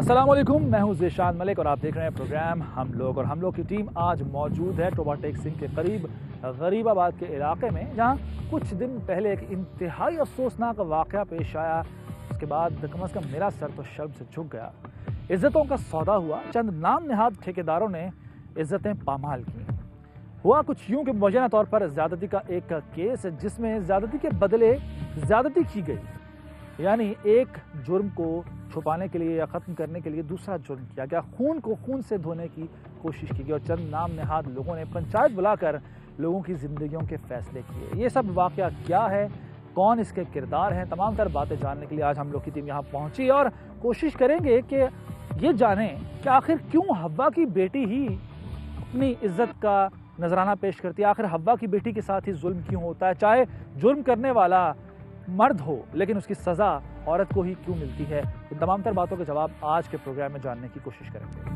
अस्सलामुअलैकुम, मैं हूं ज़ीशान मलिक और आप देख रहे हैं प्रोग्राम हम लोग की टीम आज मौजूद है टोबा टेक सिंह के करीब गरीबाबाद के इलाके में, जहां कुछ दिन पहले एक इंतहाई अफसोसनाक वाक़या पेश आया। उसके बाद कम से कम मेरा सर तो शर्म से झुक गया। इज़्ज़तों का सौदा हुआ, चंद नाम नहाद ठेकेदारों ने इज़्ज़तें पामाल की। हुआ कुछ यूँ कि मुबैना तौर पर ज़्यादती का एक केस जिसमें ज़्यादती के बदले ज़्यादती की गई, यानी एक जुर्म को छुपाने के लिए या ख़त्म करने के लिए दूसरा जुर्म किया गया। खून को खून से धोने की कोशिश की गई और चंद नाम नहाद लोगों ने पंचायत बुलाकर लोगों की ज़िंदगियों के फ़ैसले किए। ये सब वाक़या क्या है, कौन इसके किरदार हैं, तमाम तर बातें जानने के लिए आज हम लोग की टीम यहाँ पहुँची और कोशिश करेंगे कि ये जानें कि आखिर क्यों हव्वा की बेटी ही अपनी इज़्ज़त का नजराना पेश करती है। आखिर हव्वा की बेटी के साथ ही जुल्म क्यों होता है, चाहे जुर्म करने वाला मर्द हो लेकिन उसकी सज़ा औरत को ही क्यों मिलती है। इन तमाम तर बातों के जवाब आज के प्रोग्राम में जानने की कोशिश करेंगे।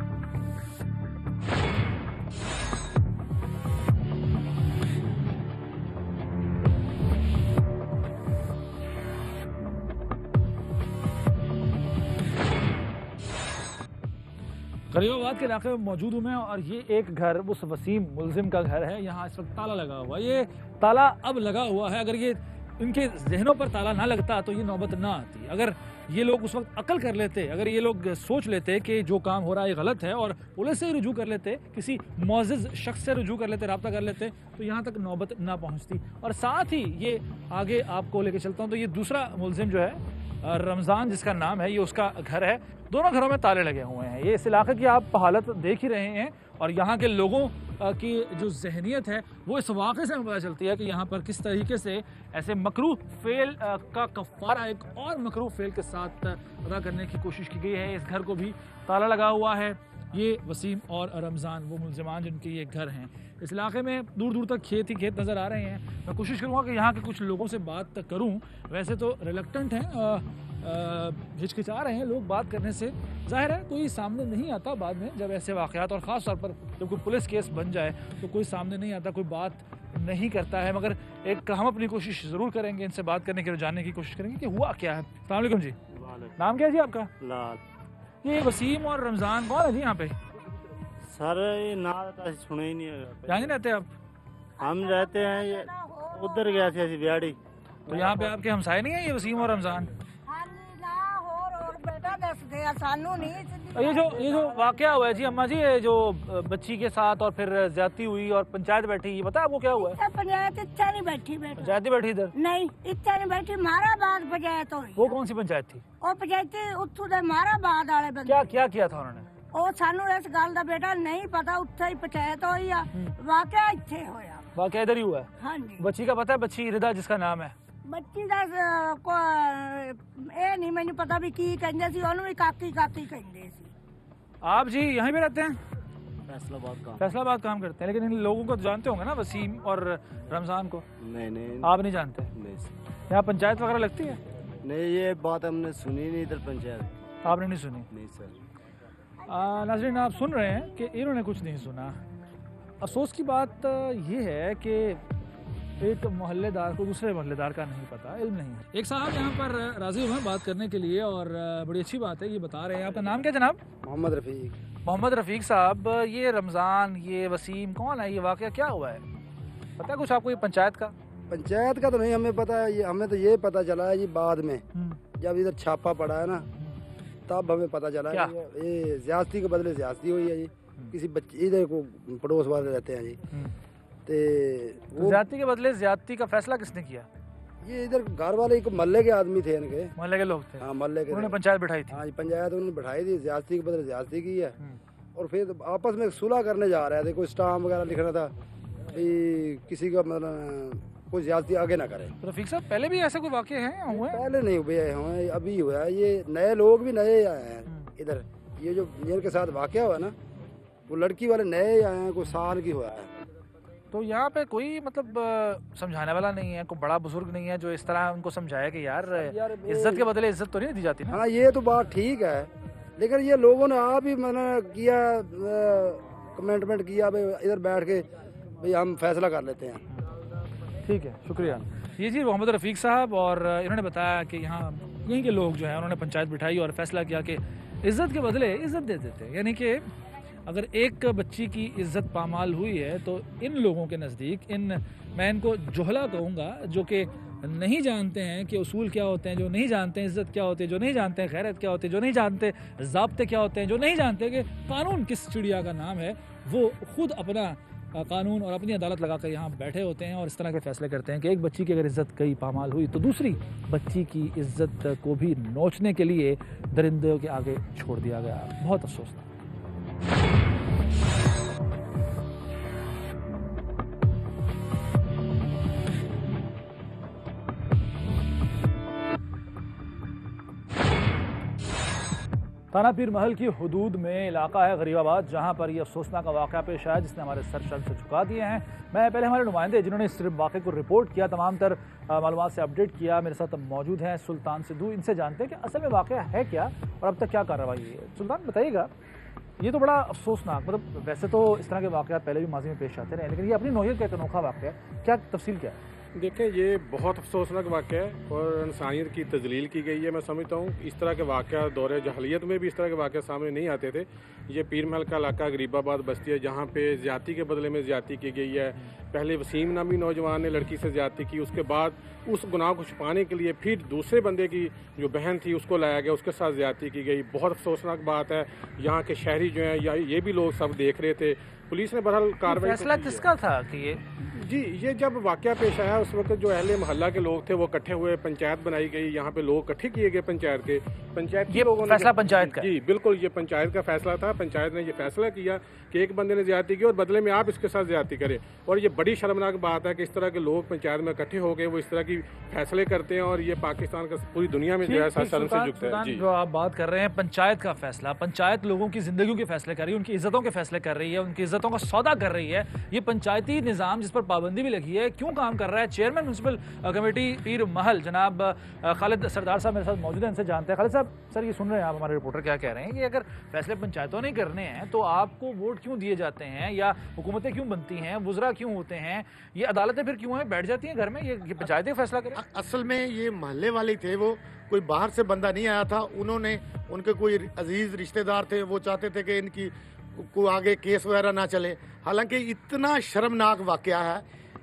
गरीबाबाद के इलाके में मौजूद हूँ मैं और ये एक घर उस वसीम मुलजिम का घर है। यहाँ इस वक्त ताला लगा हुआ है। ये ताला अब लगा हुआ है, अगर ये इनके जहनों पर ताला ना लगता तो ये नौबत ना आती। अगर ये लोग उस वक्त अकल कर लेते, अगर ये लोग सोच लेते कि जो काम हो रहा है ये गलत है और पुलिस से ही रुजू कर लेते, किसी मुअज़्ज़िज़ शख्स से रुजू कर लेते, रब्ता कर लेते, तो यहाँ तक नौबत ना पहुँचती। और साथ ही ये आगे आपको लेके चलता हूँ तो ये दूसरा मुलजिम जो है रमज़ान जिसका नाम है, ये उसका घर है। दोनों घरों में ताले लगे हुए हैं। ये इस इलाके की आप हालत देख ही रहे हैं और यहाँ के लोगों की जो जहनीत है वो इस वाक़े से पता चलती है कि यहाँ पर किस तरीके से ऐसे मकरूह फ़ेल का कफ़ारा एक और मकरूह फ़ेल के साथ अदा करने की कोशिश की गई है। इस घर को भी ताला लगा हुआ है। ये वसीम और रमज़ान वो मुलज़िमान जिनके ये घर हैं। इस इलाके में दूर दूर तक खेत ही खेत नज़र आ रहे हैं। मैं कोशिश करूँगा कि यहाँ के कुछ लोगों से बात करूँ। वैसे तो रिलक्टेंट हैं, हिचकिचा रहे हैं लोग बात करने से। जाहिर है कोई सामने नहीं आता बाद में जब ऐसे वाक़यात, और ख़ास तौर पर जब कोई पुलिस केस बन जाए तो कोई सामने नहीं आता, कोई बात नहीं करता है। मगर एक हम अपनी कोशिश ज़रूर करेंगे इनसे बात करने की और जानने की कोशिश करेंगे कि हुआ क्या है। अस्सलाम वालेकुम जी। नाम क्या है जी आपका? लाल। ये वसीम और रमज़ान कौन है जी यहाँ पे? सर ये नाम तो सुना ही नहीं है। यहाँ नहीं रहते आप? हम रहते हैं ये उधर गया थे बिहाड़ी। तो यहाँ पे आपके हमसाए नहीं है ये वसीम और रमज़ान? ये जो वाकया हुआ है जी अम्मा जी, ये जो बच्ची के साथ और फिर ज्यादती हुई और पंचायत बैठी, ये पता है आपको क्या हुआ है? पंचायत इच्छा नहीं बैठी पंचायत ही बैठी इधर? नहीं, इच्छा नहीं बैठी, माराबाद पंचायत हुई। वो कौन सी पंचायत थी? वो पंचायत उठू दे माराबाद वाले बंदे। क्या किया था उन्होंने? ਉਹ ਸਾਨੂੰ ਇਸ ਗੱਲ ਦਾ ਬੇਟਾ नहीं पता, उत्थे ही पंचायत हुई आ, वाकया इत्थे होया। वाकया इधर ही हुआ है? हाँ जी। बच्ची का पता है? बच्ची रिदा जिसका नाम है। बच्ची दा ਇਹ नहीं मैंने पता भी की कहंदे सी, ਉਹਨੂੰ भी काकी काकी कहंदे सी। आप जी यहीं पे रहते हैं? फैसलाबाद काम करते हैं, लेकिन इन लोगों को जानते होंगे ना, वसीम और रमज़ान को? नहीं आप नहीं जानते? नहीं। यहाँ पंचायत वगैरह लगती है? नहीं, ये बात हमने सुनी नहीं इधर पंचायत। आपने नहीं सुनी? नहीं सर। नाज़रीन आप सुन रहे हैं कि इन्होंने कुछ नहीं सुना। अफसोस की बात ये है कि एक मोहल्लेदार को दूसरे मोहल्लेदार का नहीं पता, इल्म नहीं है। एक साहब यहाँ पर राज़ी हुए हैं बात करने के लिए और बड़ी अच्छी बात है, ये बता रहे हैं। आपका नाम क्या जनाब? मोहम्मद रफ़ीक। मोहम्मद रफ़ीक साहब, ये रमज़ान, ये वसीम कौन है, ये वाक़या क्या हुआ है, पता है कुछ आपको? ये पंचायत का तो नहीं हमें पता है, हमें तो ये पता चला है जी बाद में जब इधर छापा पड़ा है ना, तब हमें पता चला है ये ज्यादती के बदले ज्यादती हुई है जी। किसी बच्चे इधर को पड़ोस वाले रहते हैं जी, तो ज्यादती के बदले ज्यादती का फैसला किसने किया? ये इधर घर वाले मोहल्ले के आदमी थे, इनके मोहल्ले के लोग थे। हाँ मोहल्ले के। उन्होंने पंचायत बिठाई थी? हाँ जी पंचायत उन्होंने बिठाई थी, ज्यादती के बदले ज्यादती की है। और फिर आपस में सुलह करने जा रहे थे, कोई स्टाम्प वगैरह लिखना था किसी का मतलब कोई ज्यादती आगे ना करे। रफीक साहब पहले भी ऐसे कोई वाक़े हैं हुए? पहले नहीं हुए हैं, अभी हुआ है। ये नए लोग भी नए आए हैं इधर। ये जो जिनके साथ वाक़या हुआ ना, वो लड़की वाले नए आए हैं, कोई साल की हुआ है। तो यहाँ पे कोई मतलब समझाने वाला नहीं है, कोई बड़ा बुजुर्ग नहीं है जो इस तरह उनको समझाया कि यार इज्जत के बदले इज्जत तो नहीं दी जाती ना? हाँ ये तो बात ठीक है, लेकिन ये लोगों ने आप ही मैंने किया कमेंटमेंट किया भाई इधर बैठ के भाई हम फैसला कर लेते हैं। ठीक है, शुक्रिया। ये जी मोहम्मद रफ़ीक साहब, और इन्होंने बताया कि यहाँ यहीं के लोग जो हैं उन्होंने पंचायत बिठाई और फैसला किया कि इज्जत के बदले इज्जत दे देते हैं। यानी कि अगर एक बच्ची की इज्जत पामाल हुई है तो इन लोगों के नज़दीक, मैं इनको जोहला कहूँगा, जो कि नहीं जानते हैं कि उसूल क्या होते हैं, जो नहीं जानते हैं इज्जत क्या होती है, जो नहीं जानते हैं गैरत क्या होती है, जो नहीं जानते ज़ाब्ते क्या होते हैं, जो नहीं जानते कि कानून किस चिड़िया का नाम है, वो खुद अपना कानून और अपनी अदालत लगा कर यहाँ बैठे होते हैं और इस तरह के फैसले करते हैं कि एक बच्ची की अगर इज्जत कहीं पामाल हुई तो दूसरी बच्ची की इज्जत को भी नोचने के लिए दरिंदों के आगे छोड़ दिया गया। बहुत अफसोसनाक। थाना पीर महल की हदूद में इलाका है गरीबाबाद, जहां पर यह अफसोसनाक वाक़या पेश आया जिसने हमारे सर शर्म से झुका दिए हैं। मैं पहले हमारे नुमाइंदे जिन्होंने इस वाक़े को रिपोर्ट किया, तमाम तर मालूमात से अपडेट किया, मेरे साथ मौजूद हैं सुल्तान सिद्धू। इनसे जानते हैं कि असल में वाक़या है क्या और अब तक क्या कार्रवाई है। सुल्तान बताइएगा, ये तो बड़ा अफसोसनाक, मतलब वैसे तो इस तरह के वाक़यात पहले भी माजी में पेश आते रहे, लेकिन ये अपनी नौयत का एक अनोखा वाक़या है, क्या तफसील क्या है? देखें, ये बहुत अफसोसनाक वाक़या है और इंसानियत की तजलील की गई है। मैं समझता हूँ इस तरह के वाक़या दौरे जहलियत में भी इस तरह के वाक़या सामने नहीं आते थे। ये पीर महल का इलाका गरीबाबाद बस्ती है, जहाँ पे ज़्यादती के बदले में ज़्यादती की गई है। पहले वसीम नामी नौजवान ने लड़की से ज़्यादती की, उसके बाद उस गुनाह को छुपाने के लिए फिर दूसरे बंदे की जो बहन थी उसको लाया गया, उसके साथ ज़्यादती की गई। बहुत अफसोसनाक बात है। यहाँ के शहरी जो हैं या ये भी लोग सब देख रहे थे। पुलिस ने बहरहाल कार्रवाई। फैसला किसका था कि ये जब वाक़या पेश आया उस वक्त जो अहले मोहल्ला के लोग थे वो इकट्ठे हुए, पंचायत बनाई गई, यहाँ पे लोग इकट्ठे किए गए पंचायत के लोगों ने। फैसला पंचायत का? जी बिल्कुल, ये पंचायत का फैसला था। पंचायत ने ये फैसला किया कि एक बंदे ने ज्यादती की और बदले में आप इसके साथ ज्यादती करें। और ये बड़ी शर्मनाक बात है कि इस तरह के लोग पंचायत में इकट्ठे हो गए, वो इस तरह की फैसले करते हैं और ये पाकिस्तान का पूरी दुनिया में जो है शर्म से जुकता है। जी, जो आप बात कर रहे हैं पंचायत का फैसला, पंचायत लोगों की जिंदगियों के फैसले कर रही है, उनकी इज्जतों के फैसले कर रही है, उनकी इज्जतों का सौदा कर रही है। ये पंचायती निज़ाम जिस पर पाबंदी भी लगी है क्यों काम कर रहा है? चेयरमैन म्युनिसिपल कमेटी पीर महल जनाब खालिद सरदार साहब मेरे साथ मौजूद हैं, इनसे जानते हैं। खालिद साहब, सर ये सुन रहे हैं आप, हमारे रिपोर्टर क्या कह रहे हैं कि अगर फैसले पंचायतों ने करने हैं तो आपको वोट क्यों दिए जाते हैं या हुकूमतें क्यों बनती हैं, वुज़रा क्यों होते हैं, ये अदालतें फिर क्यों हैं, बैठ जाती हैं घर में, ये पंचायतें फैसला करें? असल में ये मोहल्ले वाले थे, वो कोई बाहर से बंदा नहीं आया था। उन्होंने, उनके कोई अजीज रिश्तेदार थे, वो चाहते थे कि इनकी को आगे केस वगैरह ना चले। हालांकि इतना शर्मनाक वाकया है,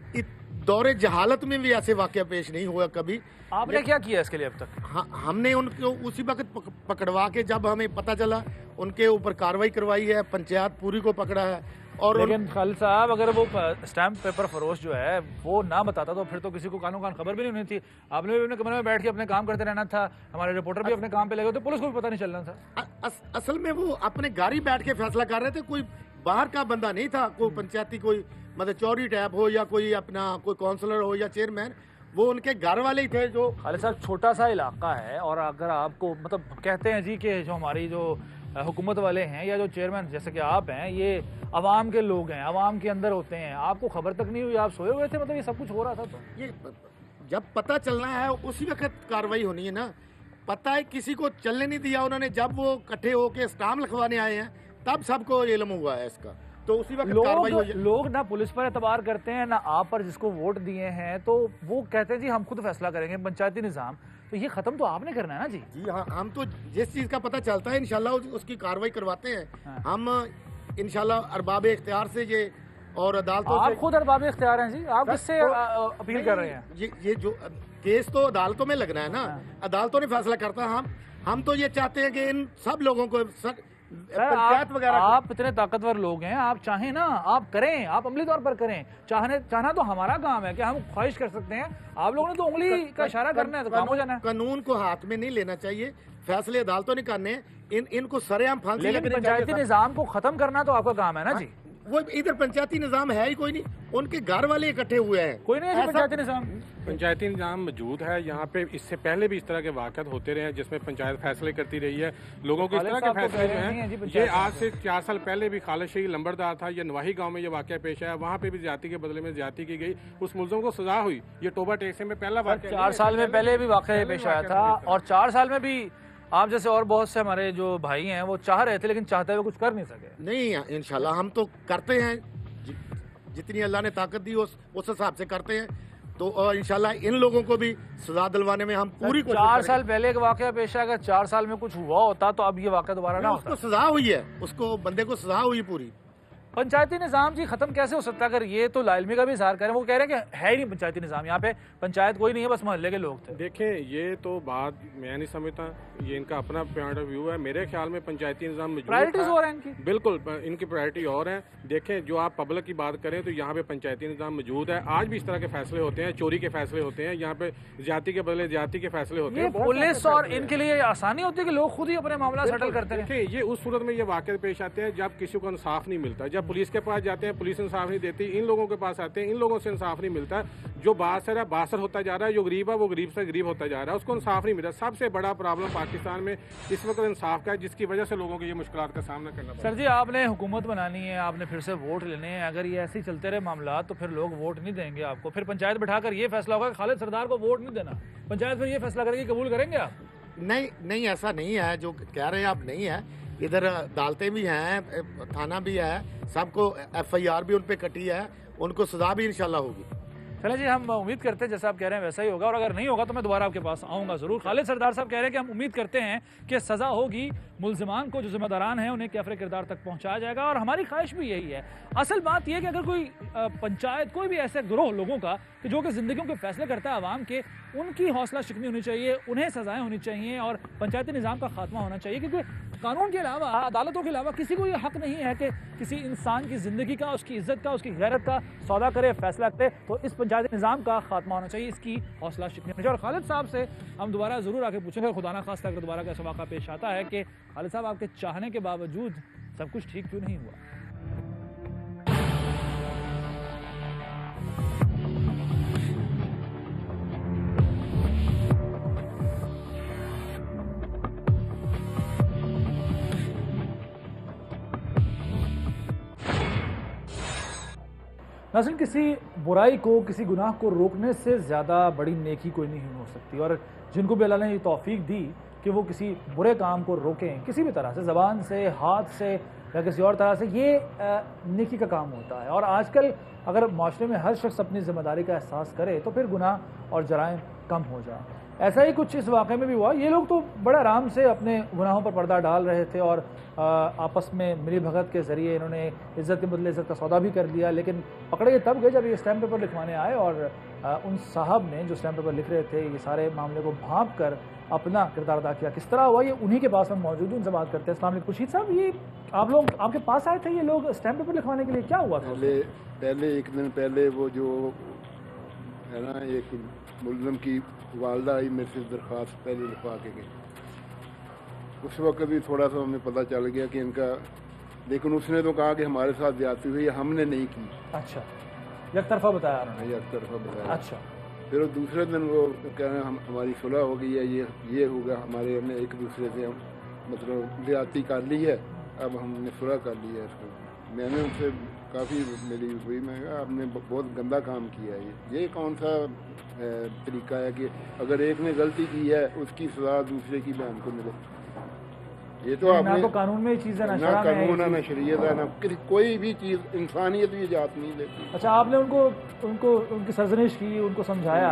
दौरे जहालत में भी ऐसे वाकया पेश नहीं हुआ कभी। आपने क्या किया इसके लिए अब तक? हमने उनको उसी वक्त पकड़वा के, जब हमें पता चला, उनके ऊपर कार्रवाई करवाई है, पंचायत पूरी को पकड़ा है। और लेकिन खालिद साहब, अगर वो स्टैम्प पेपर फरोश जो है वो ना बताता तो फिर तो किसी को कानून खबर भी नहीं होनी थी। आपने भी अपने कमरे में बैठ के अपने काम करते रहना था, हमारे रिपोर्टर भी अपने काम पे लगे, तो पुलिस को भी पता नहीं चलना था। असल में वो अपने घर ही बैठ के फैसला कर रहे थे, कोई बाहर का बंदा नहीं था, कोई पंचायती कोई मतलब चौरी टैप हो या कोई अपना कोई काउंसलर हो या चेयरमैन, वो उनके घर वाले ही थे। जो खालिद साहब, छोटा सा इलाका है और अगर आपको मतलब कहते हैं जी कि जो हमारी जो हुकूमत वाले हैं या जो चेयरमैन जैसे कि आप हैं, ये अवाम के लोग हैं, अवाम के अंदर होते हैं, आपको खबर तक नहीं हुई, आप सोए हुए थे, मतलब ये सब कुछ हो रहा था। तो ये जब पता चलना है उसी वक्त कार्रवाई होनी है ना। पता है किसी को चलने नहीं दिया उन्होंने, जब वो इकट्ठे होके स्टाम्प लिखवाने आए हैं तब सबको इल्म हुआ है इसका, तो उसी वक्त कार्रवाई हुई। लोग ना पुलिस पर एतबार करते हैं ना आप पर, जिसको वोट दिए हैं, तो वो कहते हैं जी हम खुद फैसला करेंगे, पंचायती निज़ाम, तो ये खत्म तो आपने करना है ना जी। जी हाँ, हम तो जिस चीज का पता चलता है इंशाल्लाह उसकी कार्रवाई करवाते हैं। हाँ। हम इंशाल्लाह अरबाब इख्तियार से ये और अदालतों से। आप खुद अरबाब इख्तियार हैं जी, आप किससे अपील कर रहे हैं? ये जो केस तो अदालतों में लगना है ना। हाँ। अदालतों ने फैसला करता है। हम तो ये चाहते हैं कि इन सब लोगों को पंचायत वगैरह, आप इतने ताकतवर लोग हैं, आप चाहें ना आप करें, आप अमली तौर पर करें, चाहना तो हमारा काम है कि हम ख्वाहिश कर सकते हैं, आप लोगों ने तो उंगली का इशारा करना है तो काम हो जाना है। कानून को हाथ में नहीं लेना चाहिए, फैसले अदालतों ने करने, इनको सरेआम फांसी लगनी चाहिए। पंचायती निजाम को खत्म करना तो आपका काम है ना जी। वो इधर पंचायती निजाम है ही कोई नहीं, उनके घर वाले इकट्ठे हुए हैं, कोई नहीं है पंचायती निजाम। पंचायती निजाम मौजूद है यहाँ पे। इससे पहले भी इस तरह के वाक़यात होते रहे हैं जिसमें पंचायत फैसले करती रही है। लोगों को इस तरह के फैसले जो हैं, ये आज से 4 साल पहले भी खालिद शहीद लंबरदार था, ये नवाही गांव में ये वाक़या पेश आया, वहाँ पे भी ज्यादती के बदले में ज्यादती की गई, उस मुलज़िम को सजा हुई। ये टोबा टेक्से में पहला वाक़या, 4 साल में पहले भी वाक़या पेश आया था, और 4 साल में भी आप जैसे और बहुत से हमारे जो भाई हैं वो चाह रहे थे लेकिन चाहते हुए कुछ कर नहीं सके। नहीं, इंशाल्लाह हम तो करते हैं, जितनी अल्लाह ने ताकत दी उस हिसाब से करते हैं। तो इंशाल्लाह इन लोगों को भी सजा दिलवाने में हम पूरी कोशिश 4 करेंगे। साल पहले एक वाकया पेश आया, अगर 4 साल में कुछ हुआ होता तो अब ये वाकया दोबारा ना होता। उसको सजा हुई है, उसको बंदे को सजा हुई पूरी। पंचायती निज़ाम जी खत्म कैसे हो सकता है? अगर ये तो लाइलमी का भी इजहार करें, वो कह रहे हैं कि है ही नहीं पंचायती निज़ाम, यहाँ पे पंचायत कोई नहीं है, बस मोहल्ले के लोग थे। देखें, ये तो बात मैं नहीं समझता, ये इनका अपना पॉइंट ऑफ व्यू है। मेरे ख्याल में पंचायती निज़ाम मौजूद प्रायोरिटीज था। और हैं इनकी। बिल्कुल, इनकी प्रायोरिटी और है। देखें, जो आप पब्लिक की बात करें तो यहाँ पे पंचायती निज़ाम मौजूद है। आज भी इस तरह के फैसले होते हैं, चोरी के फैसले होते हैं, यहाँ पे ज्यादती के बदले ज्यादती के फैसले होते ये हैं। बहुत पुलिस सारे और फैसले हैं। इनके लिए आसानी होती है कि लोग खुद ही अपने मामला सेटल करते हैं। देखिए, ये उस सूरत में ये वाकये पेश आते हैं जब किसी को इंसाफ नहीं मिलता। जब पुलिस के पास जाते हैं, पुलिस इंसाफ नहीं देती, इन लोगों के पास आते हैं, इन लोगों से इंसाफ नहीं मिलता। जो बासर है बासर होता जा रहा है, जो गरीब है वो गरीब से गरीब होता जा रहा है, उसको इंसाफ नहीं मिलता। सबसे बड़ा प्रॉब्लम पाकिस्तान में इस वक्त इंसाफ का है, जिसकी वजह से लोगों को ये मुश्किलात का सामना करना पड़ता है। सर जी, आपने हुकूमत बनानी है, आपने फिर से वोट लेने हैं, अगर ये ऐसे ही चलते रहे मामला तो फिर लोग वोट नहीं देंगे आपको। फिर पंचायत बिठाकर ये फैसला होगा कि खालिद सरदार को वोट नहीं देना, पंचायत फिर ये फैसला करेगी, कबूल करेंगे आप? नहीं नहीं, ऐसा नहीं है जो कह रहे हैं आप, नहीं है। इधर अदालतें भी हैं, थाना भी है, सबको FIR भी उन पे कटी है, उनको सजा भी इंशाल्लाह होगी। चले जी, हम उम्मीद करते हैं जैसा आप कह रहे हैं वैसा ही होगा, और अगर नहीं होगा तो मैं दोबारा आपके पास आऊँगा ज़रूर। खालिद सरदार साहब कह रहे हैं कि हम उम्मीद करते हैं कि सज़ा होगी, मुल्ज़िमान को जो जिम्मेदारान हैं उन्हें कैफ़रे किरदार तक पहुँचाया जाएगा, और हमारी ख्वाहिश भी यही है। असल बात यह है कि अगर कोई पंचायत, कोई भी ऐसे गिरोह लोगों का कि जो कि ज़िंदगियों के फैसले करता है आवाम के, उनकी हौसला शिकनी होनी चाहिए, उन्हें सज़ाएँ होनी चाहिए और पंचायती निज़ाम का खात्मा होना चाहिए, क्योंकि कानून के अलावा, अदालतों के अलावा किसी को ये हक नहीं है कि किसी इंसान की ज़िंदगी का, उसकी इज्जत का, उसकी गैरत का सौदा करे, फैसला करे। तो इस पंचायती निज़ाम का खात्मा होना चाहिए, इसकी हौसला शिकनी होनी चाहिए। और खालिद साहब से हम दोबारा ज़रूर आके पूछेंगे, खुदा ना खास्ता अगर दोबारा का ऐसा वाक़ा पेश आता है, कि खालिद साहब आपके चाहने के बावजूद सब कुछ ठीक क्यों नहीं हुआ। नाज़रीन, किसी बुराई को, किसी गुनाह को रोकने से ज़्यादा बड़ी नेकी कोई नहीं हो सकती, और जिनको भी अल्लाह ने ये तौफीक दी कि वो किसी बुरे काम को रोकें, किसी भी तरह से, ज़बान से, हाथ से या किसी और तरह से, ये नेकी का काम होता है। और आजकल अगर माशरे में हर शख्स अपनी ज़िम्मेदारी का एहसास करे तो फिर गुनाह और जराइम कम हो जाए। ऐसा ही कुछ इस वाक़े में भी हुआ। ये लोग तो बड़े आराम से अपने गुनाहों पर पर्दा डाल रहे थे और आपस में मिली भगत के ज़रिए इन्होंने इज़्ज़त के बदले इज़्ज़त का सौदा भी कर लिया। लेकिन पकड़े ये तब गए जब ये स्टैम्प पेपर लिखवाने आए, और उन साहब ने जो स्टैम्प पेपर लिख रहे थे, ये सारे मामले को भांप कर अपना किरदार अदा किया। किस तरह हुआ ये उन्हीं के पास हम मौजूद हैं, उनसे बात करते हैं। अस्सलाम वालेकुम खुर्शीद साहब, ये आप लोग आपके पास आए थे, ये लोग स्टैम्प पेपर लिखवाने के लिए, क्या हुआ था? पहले एक दिन पहले वो जो है ना, एक मुल्ज़िम की वालदा आई मेरे से दरख्वास्त पहले लिखवा के गई। उस वक्त भी थोड़ा सा हमें पता चल गया कि इनका, लेकिन उसने तो कहा कि हमारे साथ ज्यादती हुई, हमने नहीं की। अच्छा, एक तरफा बताया उन्होंने? एक तरफा बताया। अच्छा। फिर वो दूसरे दिन वो कह रहे हैं हमारी सुलह हो गई है, ये होगा, हमारे हमने एक दूसरे से हम मतलब ज्यादती कर ली है, अब हमने सुलह कर ली है इसको। मैंने उनसे काफ़ी मिली हुई, मैं कहा आपने बहुत गंदा काम किया है। ये कौन सा तरीका है कि अगर एक ने गलती की है उसकी सजा दूसरे की बहन को मिले? ये तो आपने, ना तो कानून में ये चीज़ है, ना कानून है, ना शरीयत है, ना कोई भी चीज़, इंसानियत भी जात नहीं लेती। अच्छा, आपने उनको उनकी सरजनिश की, उनको समझाया?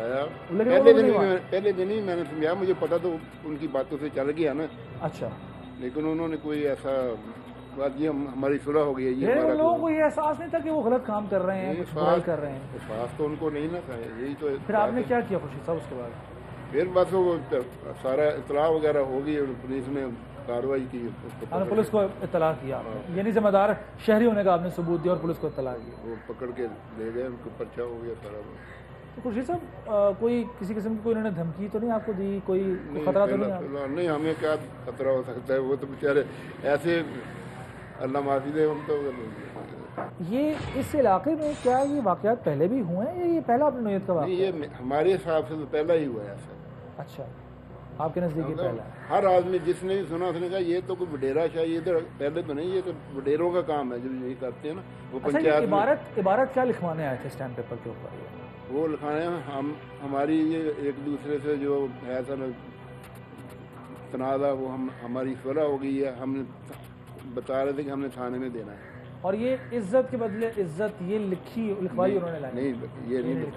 पहले दिन ही मैंने समझाया, मुझे पता तो उनकी बातों से चल गया ना। अच्छा। लेकिन उन्होंने कोई ऐसा बात, ये हमारी सुलह हो गई है, ये हमारा लोगों को ये एहसास नहीं था कि वो गलत काम कर रहे हैं, कुछ बुराई कर रहे हैं। एहसास तो उनको नहीं ना था, यही तो। फिर आपने क्या किया खुर्शीद साहब उसके बाद? फिर बस वो सारा इतला वगैरह होगी और पुलिस ने कार्रवाई की। आपने पुलिस को इतला किया, यानी जिम्मेदार शहरी होने का आपने सबूत दिया और पुलिस को इतला की? वो पकड़ के ले गए, उनको पर्चा हो गया सारा। तो खुर्शीद साहब, कोई किसी किस्म की कोई उन्होंने धमकी तो नहीं आपको दी, कोई खतरा तो नहीं? नहीं, हमें क्या खतरा हो सकता है, वो तो बेचारे ऐसे अल्लाह माफी दे उनको। ये इस इलाके में क्या ये वाकयात पहले भी हुए हैं या ये पहला अपनी नोयत का वाकया? ये हमारे हिसाब से तो पहला ही हुआ है ऐसा। अच्छा, आपके नज़दीक पहला? हर आदमी जिसने भी सुना उसने कहा ये तो कोई वडेरा चाहिए, इधर पहले तो नहीं, ये तो वडेरों का काम है जो यही करते हैं ना वो। अच्छा, पंचायत इबारत क्या लिखवाने आए थे स्टैम्प पेपर के ऊपर? वो लिखाने हम हमारी ये एक दूसरे से जो है सर तनाज़ा, वो हमारी सुलह हो गई है, हम बता रहे थे कि हमने थाने में देना है। और ये इज्जत के बदले इज्जत, ये लिखवाई उन्होंने? नहीं, ये नहीं लिखवाई।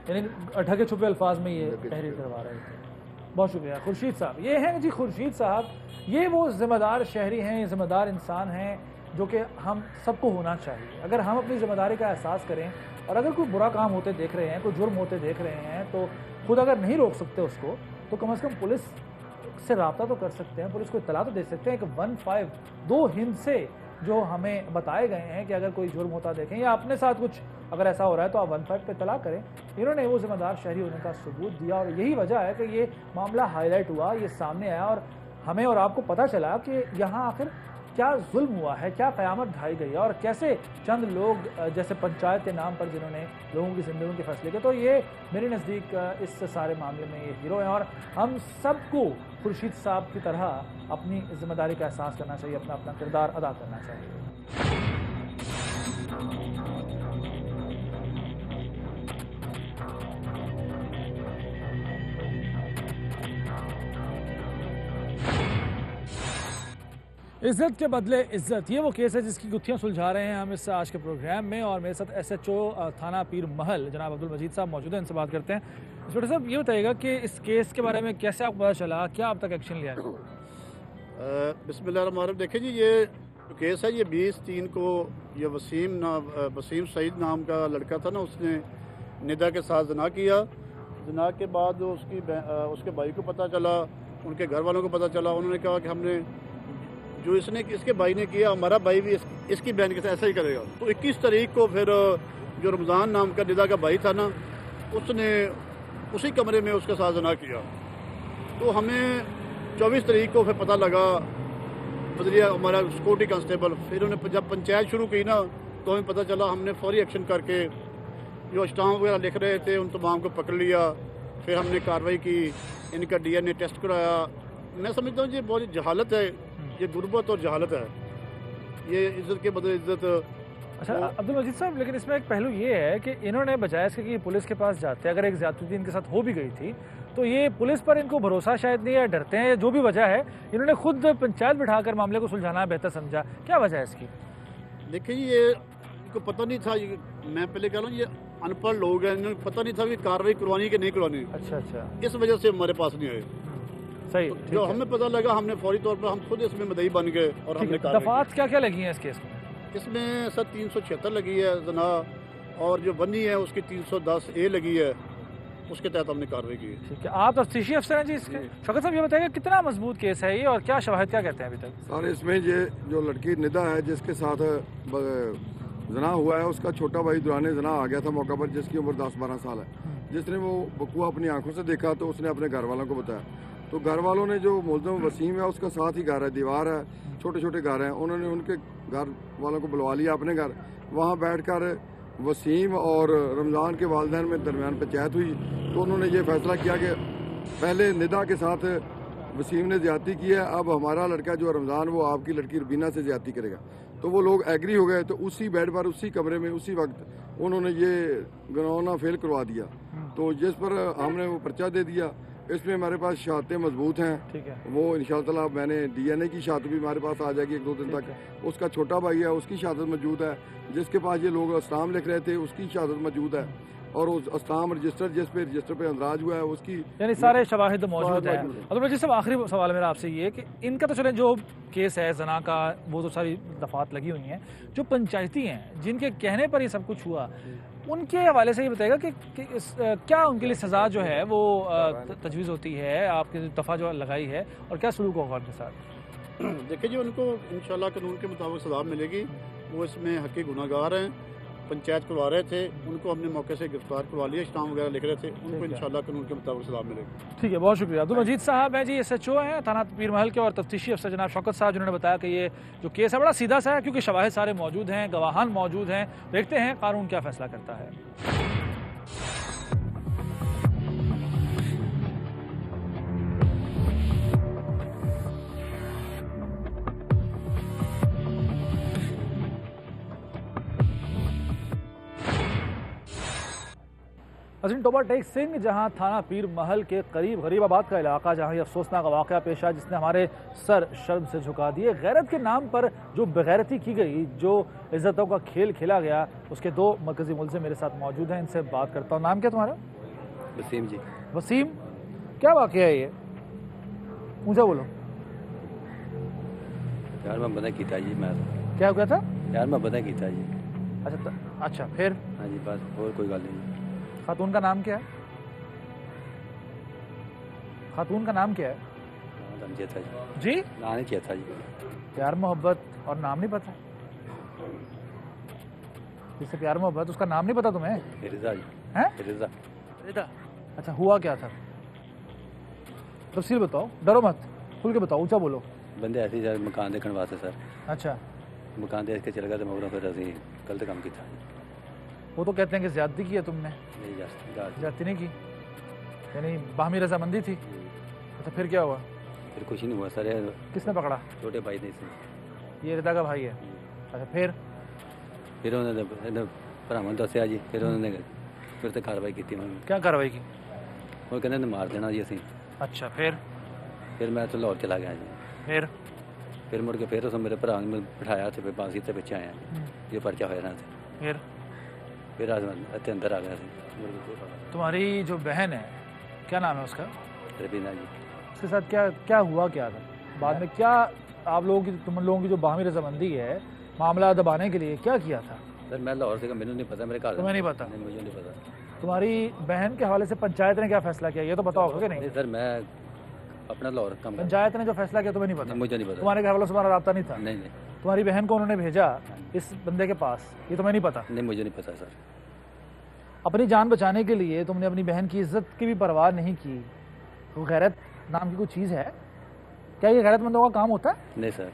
यानी ढके छुपे अल्फाज में ये तहरीर करवा रहे थे। बहुत शुक्रिया खुर्शीद साहब। ये हैं जी खुर्शीद साहब, ये वो जिम्मेदार शहरी हैं, ये जिम्मेदार इंसान हैं जो कि हम सबको होना चाहिए। अगर हम अपनी जिम्मेदारी का एहसास करें और अगर कोई बुरा काम होते देख रहे हैं, कोई जुर्म होते देख रहे हैं, तो खुद अगर नहीं रोक सकते उसको, तो कम से कम पुलिस से रब्ता तो कर सकते हैं, पुलिस को इत्तला तो दे सकते हैं। एक 152 हिंसे जो हमें बताए गए हैं कि अगर कोई जुर्म होता देखें या अपने साथ कुछ अगर ऐसा हो रहा है तो आप 15 पे इत्तला करें। इन्होंने वो जिम्मेदार शहरी होने का सबूत दिया और यही वजह है कि ये मामला हाईलाइट हुआ, ये सामने आया और हमें और आपको पता चला कि यहाँ आखिर क्या जुल्म हुआ है, क्या क़यामत ढाई गई है और कैसे चंद लोग जैसे पंचायत के नाम पर जिन्होंने लोगों की ज़िंदगी के फैसले किए। तो ये मेरे नज़दीक इस सारे मामले में ये हीरो हैं और हम सबको खुर्शीद साहब की तरह अपनी जिम्मेदारी का एहसास करना चाहिए, अपना अपना किरदार अदा करना चाहिए। इज्जत के बदले इज्जत, ये वो केस है जिसकी गुत्थियां सुलझा रहे हैं हम इस आज के प्रोग्राम में। और मेरे साथ SHO थाना पीर महल जनाब अब्दुल मजीद साहब मौजूद हैं, इनसे बात करते हैं। इंस्पेक्टर साहब ये बताइएगा कि इस केस के बारे में कैसे आपको पता चला, क्या अब तक एक्शन लिया गया? बिस्मिल्लाहिर्रहमानिर्रहीम। देखिए जी, ये केस है, ये 20/3 को ये वसीम सईद नाम का लड़का था ना, उसने निदा के साथ जना किया। जना के बाद उसके भाई को पता चला, उनके घर वालों को पता चला। उन्होंने कहा कि हमने जो इसके भाई ने किया, हमारा भाई भी इसकी बहन के साथ ऐसा ही करेगा। तो 21 तारीख को फिर जो रमज़ान नाम का निदा का भाई था ना, उसने उसी कमरे में उसके साथ जना किया। तो हमें 24 तारीख को फिर पता लगा, बदलिया हमारा सिक्योरिटी कांस्टेबल, फिर उन्हें जब पंचायत शुरू की ना, तो हमें पता चला। हमने फौरी एक्शन करके जो स्टाम्प वगैरह लिख रहे थे उन तमाम को पकड़ लिया। फिर हमने कार्रवाई की, इनका DNA टेस्ट कराया। मैं समझता हूँ ये बहुत जहालत है, ये गुर्बत और जहालत है, ये इज्जत के बदले इज्जत। अच्छा अब्दुल मजीद साहब, लेकिन इसमें एक पहलू ये है कि इन्होंने बजाय इसके कि पुलिस के पास जाते, अगर एक ज़्यादती इनके साथ हो भी गई थी तो ये पुलिस पर इनको भरोसा शायद नहीं है, डरते हैं, जो भी वजह है, इन्होंने खुद पंचायत बिठाकर मामले को सुलझाना बेहतर समझा। क्या वजह है इसकी? देखिए, ये इनको पता नहीं था, मैं पहले कह रहा हूँ, ये अनपढ़ लोग हैं, इन्हें पता नहीं था कि कार्रवाई करवानी कि नहीं करवानी। अच्छा, इस वजह से हमारे पास नहीं आए। सही, तो जो हमें पता लगा, हमने फौरी तौर पर हम खुद इसमें मदई बन गए और हमने दफात क्या क्या लगी हैं इस केस में? इसमें सर 376 लगी है जना, और जो बनी है उसकी 310A लगी है, उसके तहत हमने कार्रवाई की। ठीक है, आप तफ्तीशी अफसर हैं जी इसके। शौकत साहब ये बताइए कितना मजबूत केस है ये और क्या शवाहिद क्या कहते हैं अभी तक? सर इसमें ये जो लड़की निदा है जिसके साथ जना हुआ है, उसका छोटा भाई दुराने जना आ गया था मौका पर, जिसकी उम्र 10-12 साल है। जिसने वो बकुआ अपनी आंखों से देखा तो उसने अपने घर वालों को बताया। तो घर वालों ने जो मुल्ज़िम वसीम है उसका साथ ही घर है, दीवार है, छोटे छोटे घर हैं, उन्होंने उनके घर वालों को बुलवा लिया अपने घर। वहाँ बैठकर वसीम और रमज़ान के वालिदैन में दरमियान पंचायत हुई। तो उन्होंने ये फैसला किया कि पहले निदा के साथ वसीम ने ज़्यादती की है, अब हमारा लड़का जो रमज़ान वो आपकी लड़की रुबीना से ज़्यादती करेगा। तो वो लोग एग्री हो गए। तो उसी बेड पर, उसी कमरे में, उसी वक्त उन्होंने ये गनौना फेल करवा दिया। तो जिस पर हमने वो पर्चा दे दिया। इसमें हमारे पास शहादतें मजबूत हैं। ठीक है, वो इंशाअल्लाह मैंने DNA की शहादत भी हमारे पास आ जाएगी 1-2 दिन तक। उसका छोटा भाई है, उसकी शहादत मौजूद है। जिसके पास ये लोग अस्ताम लिख रहे थे उसकी शहादत मौजूद है। और उस अस्ताम रजिस्टर रजिस्टर पे अंदराज हुआ है उसकी, यानी सारे शवाहिद मौजूद हैं। अब्दुल मजीद साहब, आखिरी सवाल मेरा आपसे ये कि इनका तो चले जो केस है जना का, वो तो सारी दफात लगी हुई हैं, जो पंचायती हैं जिनके कहने पर ये सब कुछ हुआ, उनके हवाले से ये बताएगा कि क्या उनके लिए सज़ा जो है वो तजवीज़ होती है, आपकी दफ़ा जो लगाई है, और क्या सलूक होगा उनके साथ? देखिए जी, उनको इंशाल्लाह कानून के मुताबिक सज़ा मिलेगी। वो इसमें हक़ी गुनाहगार हैं, पंचायत करवा रहे थे, उनको हमने मौके से गिरफ्तार करवा लिया, स्टाम्प वगैरह लिख रहे थे, उनको इंशाल्लाह कानून के मुताबिक सज़ा मिलेगी। ठीक है, बहुत शुक्रिया। अब्दुल मजीद साहब हैं जी, SHO हैं थाना पीर महल के, और तफ्तीशी अफसर जनाब शौकत साहब जिन्होंने बताया कि ये जो केस है बड़ा सीधा सा है, क्योंकि शवाहिद सारे मौजूद हैं, गवाहान मौजूद हैं। देखते हैं कानून क्या फैसला करता है। अजीम टोबा टेक सिंह, जहां थाना पीर महल के करीब गरीबाबाद का इलाका, जहां यह अफसोसनाक वाक़या पेश आया जिसने हमारे सर शर्म से झुका दिए। गैरत के नाम पर जो बेगैरती की गई, जो इज्जतों का खेल खेला गया, उसके दो मरकजी मुल्ज़िम मेरे साथ मौजूद हैं, इनसे बात करता हूँ। नाम क्या तुम्हारा? वसीम जी। वसीम, क्या वाक़या है ये? ऊँचा बोलो। यार मैं पता किया जी, मैं क्या हो गया था? यार मैं पता किया जी। अच्छा फिर? हाँ जी, बस और कोई गल नहीं। खातून का नाम क्या है? खातून का नाम क्या है? नाम चेता जी। जी? नाम नहीं चेता जी। प्यार मोहब्बत और नाम नहीं पता? जिससे प्यार मोहब्बत, उसका नाम नहीं पता तुम्हें? रिजा जी। हैं? रिजा। रिजा। अच्छा, हुआ क्या था? तफसील बताओ, डरो मत, खुल के बताओ, ऊंचा बोलो। बंदे ऐसे ही मकान देखने वास्ते सर। अच्छा। मकान देख के चल गया तो मगर फिर असी गलत काम किया। वो तो कहते हैं कि ज्यादती की है तुमने। नहीं ज्यादती नहीं की, यानी बाहमी रजामंदी थी। अच्छा, फिर क्या हुआ? फिर कुछ नहीं हुआ सर। किसने पकड़ा? छोटे भाई ने इसे। ये रिदा का भाई है। अच्छा, फिर उन्होंने भरावां दस्या जी। फिर उन्होंने फिर तो कार्रवाई की। क्या कार्रवाई की? वो कहते मार देना जी असी। अच्छा, फिर मैं तो लाहौर चला गया जी। फिर मुड़ के फिर उस मेरे भरा ने बिठाया तो फिर बांसी से बच्चे आया ये पर्चा होया ना। फिर आज मैं अंदर आ गया। तुम्हारी जो बहन है, क्या नाम है उसका? रबीना जी। उसके साथ क्या क्या हुआ, क्या था बाद में? क्या आप लोगों की, तुम लोगों की जो बाहमी रजामंदी है, मामला दबाने के लिए क्या किया था? सर मैं लाहौर से, मैंने नहीं पता, मेरे घर। तुम्हें नहीं पता? नहीं, मुझे नहीं पता। तुम्हारी बहन के हवाले से पंचायत ने क्या फैसला किया, ये तो बताओ कि नहीं? सर मैं अपना लाहौर काम। पंचायत ने जो फैसला किया तुम्हें नहीं पता? मुझे नहीं पता। तुम्हारे घर वालों से तुम्हारा राब्ता नहीं था? नहीं। तुम्हारी बहन को उन्होंने भेजा इस बंदे के पास, ये तुम्हें नहीं पता? नहीं, मुझे नहीं पता सर। अपनी जान बचाने के लिए तुमने अपनी बहन की इज्जत की भी परवाह नहीं की। तो गैरत नाम की कोई चीज है क्या? ये गैरतमंदों का काम होता है? नहीं सर।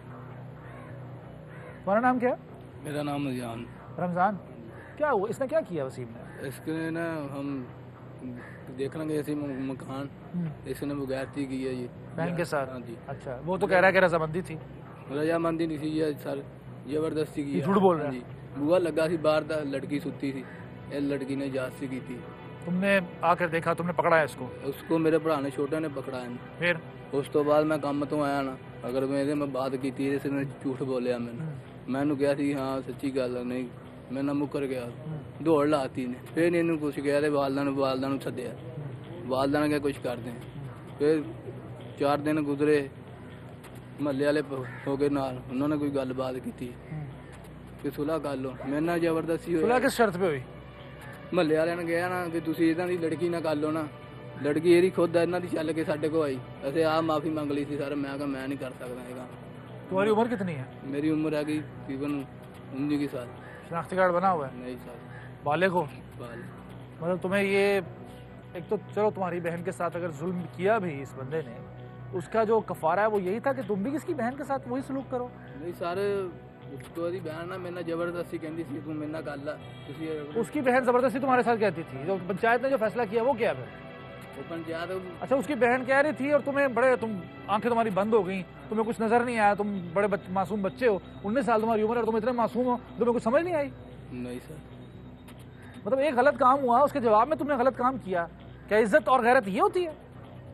तुम्हारा नाम क्या है? मेरा नाम रमजान। रमजान, क्या हुआ? इसने क्या किया वसीम ने? इसके ना हम देखना गए ऐसे मकान, इसने बगैरती की है ये बहन के साथ। हाँ जी। अच्छा, वो तो कह रहा है कि रजामंदी थी। रजामंदी नहीं थी ये सर, जबरदस्ती की। झूठ बोल रहा है। बुआ लगा सी बाहर था, लड़की सुती थी, ये लड़की ने जादती की थी। तुमने आकर देखा, तुमने पकड़ा है इसको? उसको मेरे भरा ने छोटे ने पकड़ा है। फिर उस तो बाद मैं काम तो आया ना, अगर मैं बात की थी इसने झूठ बोलिया। मैंने कहा थी हाँ सच्ची गल नहीं, मैं ना मुकर गया, दौड़ लाती ने। फिर इन्होंने कुछ कहा तो वालदा नूं सद्दिया, वालदा ने क्या कुछ कर दें। फिर 4 दिन गुजरे, महल्ले वाले हो गए नाल, उन्होंने कोई गलबात की कि सुलह कर लो। मेरे नाल जबरदस्ती सुलह किस शर्त पे हुई? महल्ले वाले ने कहा ना कि तुसीं इन्हां दी लड़की ना कर लो ना, लड़की ਇਹਦੀ खुद इन्हां दी चल के साडे को आई, असें आ माफी मंग ली थी सर। मैं कहा मैं नहीं कर सकता ये काम। तुम्हारी उम्र कितनी है? मेरी उम्र है तकरीबन 19 साल। शनाख्ती कार्ड बना हुआ है? नहीं सर। बालिग हो? बालिग। मतलब तुम्हें ये, एक तो चलो तुम्हारी बहन के साथ अगर जुल्म किया भी इस बंदे ने, उसका जो कफारा है वो यही था कि तुम भी किसकी बहन के साथ वही सलूक करो? नहीं सर, उसको दी बहन ना मेरे जबरदस्ती कहती थी तू मेरे नाल कर ला। उसकी बहन जबरदस्ती तुम्हारे साथ कहती थी? जो पंचायत ने जो फैसला किया वो क्या फिर? वो पंचायत। अच्छा, उसकी बहन कह रही थी और तुम्हें बड़े, तुम आंखें तुम्हारी बंद हो गई, तुम्हें कुछ नजर नहीं आया, तुम बड़े मासूम बच्चे हो, 19 साल तुम्हारी उम्र है, तुम इतने मासूम हो, तुम्हें कुछ समझ नहीं आई? नहीं सर। मतलब एक गलत काम हुआ, उसके जवाब में तुमने गलत काम किया। क्या इज्जत और गैरत ये होती है?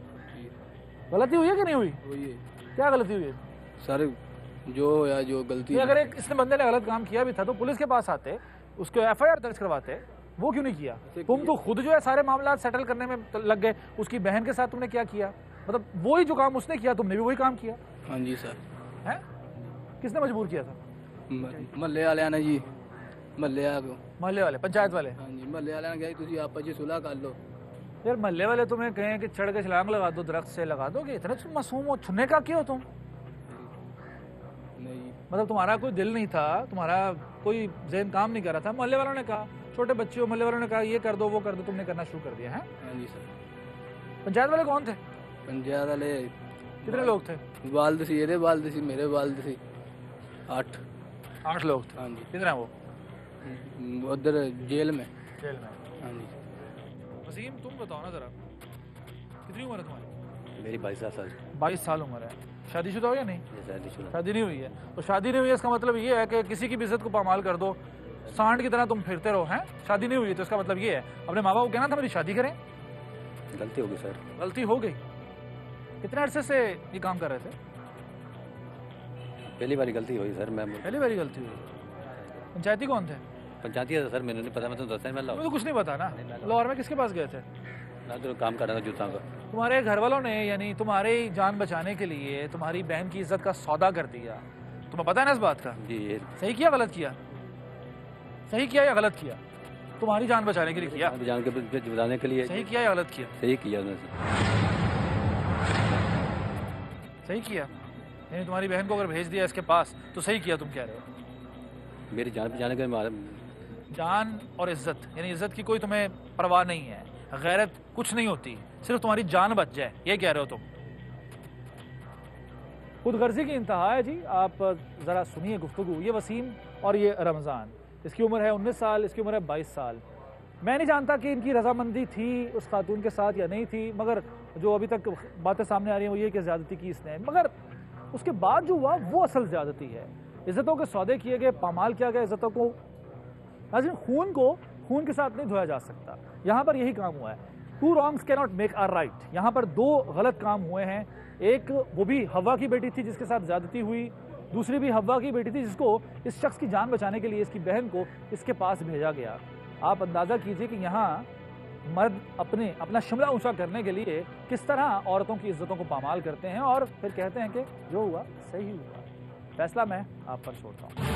गलती हुई है कि नहीं हुई? हुई है। क्या गलती हुई है सर? जो या जो गलती, अगर एक इसने बंदे ने गलत काम किया भी था तो पुलिस के पास आते, उसको FIR दर्ज करवाते, वो क्यों नहीं किया? तुम तो खुद जो है सारे मामला सेटल करने में लग गए। उसकी बहन के साथ तुमने क्या किया? मतलब वही जो काम उसने किया तुमने भी वही काम किया? हाँ जी सर। है? किसने मजबूर किया था? महल्ले वाले ने जी। महल्ले वाले, पंचायत वाले? हाँ जी, महल्ले वाले ने कहा तुसी आपस में सुलह कर लो। यार महल्ले वाले तुम्हें कहें कि चढ़ के छलांग लगा दो, दरख्त से लगा दो, कि इतने मासूम हो, छुने का क्यों हो तुम? नहीं। मतलब तुम्हारा कोई दिल नहीं था, तुम्हारा कोई ज़हन काम नहीं कर रहा था, मोहल्ले वालों ने कहा छोटे बच्चे हो, मोहल्ले वालों ने कहा ये कर दो वो कर दो, तुमने करना शुरू कर दिया है? हाँ जी सर। पंचायत वाले कौन थे? पंचायत वाले कितने लोग थे? वालद सी, ये वालद सी, मेरे वालद सी, 8 लोग थे। हाँ जी। कितना वो? उधर जेल में। हाँ जी। वसीम तुम बताओ ना जरा, कितनी उम्र है तुम्हारी? मेरी 22 साल। 22 साल उम्र है। शादीशुदा हो या नहीं? शादीशुदा। शादी नहीं हुई है। तो शादी नहीं हुई है इसका मतलब ये है कि किसी की भी इज्जत को पामाल कर दो, सांड की तरह तुम फिरते रहो हैं? शादी नहीं हुई तो इसका मतलब ये है अपने माँ बाप को कहना था मेरी शादी करें? गलती होगी सर। गलती हो गई। कितने अरसे से ये काम कर रहे थे? पहली बारी गलती हुई सर। मैं पहली बारी गलती हुई। पंचायती कौन थे? पंचायती है सर, मैंने नहीं पता, मैं तो दस मैं तो कुछ नहीं पता ना। लाहौर में किसके पास गए थे? तो काम कर रहा था जूता का। तुम्हारे घर वालों ने यानी तुम्हारी जान बचाने के लिए तुम्हारी बहन की इज्जत का सौदा कर दिया। तुम्हें पता है ना इस बात का? जी। ये सही किया गलत किया? सही किया या गलत किया? तुम्हारी जान बचाने के लिए किया? जान के बचाने के लिए। सही किया या गलत किया? सही किया। सही किया। यानी तुम्हारी बहन को अगर भेज दिया इसके पास तो सही किया तुम कह रहे हो? मेरी जान बचाने के लिए। जान और इज्जत, यानी इज्जत की कोई तुम्हें परवाह नहीं है, गैरत कुछ नहीं होती, सिर्फ तुम्हारी जान बच जाए, ये कह रहे हो तुम? खुदगर्जी की इंतहा है जी। आप ज़रा सुनिए गुफ्तगू। ये वसीम और ये रमज़ान, इसकी उम्र है 19 साल, इसकी उम्र है 22 साल। मैं नहीं जानता कि इनकी रजामंदी थी उस खातून के साथ या नहीं थी, मगर जो अभी तक बातें सामने आ रही हैं वो ये कि ज़्यादती की इसने, मगर उसके बाद जो हुआ वो असल ज़्यादती है। इज़्ज़तों के सौदे किए गए, पामाल किया गया इज़्ज़तों को। नाज़रीन, खून को खून के साथ नहीं धोया जा सकता। यहाँ पर यही काम हुआ है। 2 wrongs cannot make a right। यहाँ पर 2 गलत काम हुए हैं। एक वो भी हवा की बेटी थी जिसके साथ ज्यादती हुई, दूसरी भी हवा की बेटी थी जिसको इस शख्स की जान बचाने के लिए इसकी बहन को इसके पास भेजा गया। आप अंदाज़ा कीजिए कि यहाँ मर्द अपना शिमला ऊंचा करने के लिए किस तरह औरतों की इज्जतों को पामाल करते हैं और फिर कहते हैं कि जो हुआ सही हुआ। फैसला मैं आप पर छोड़ता हूँ।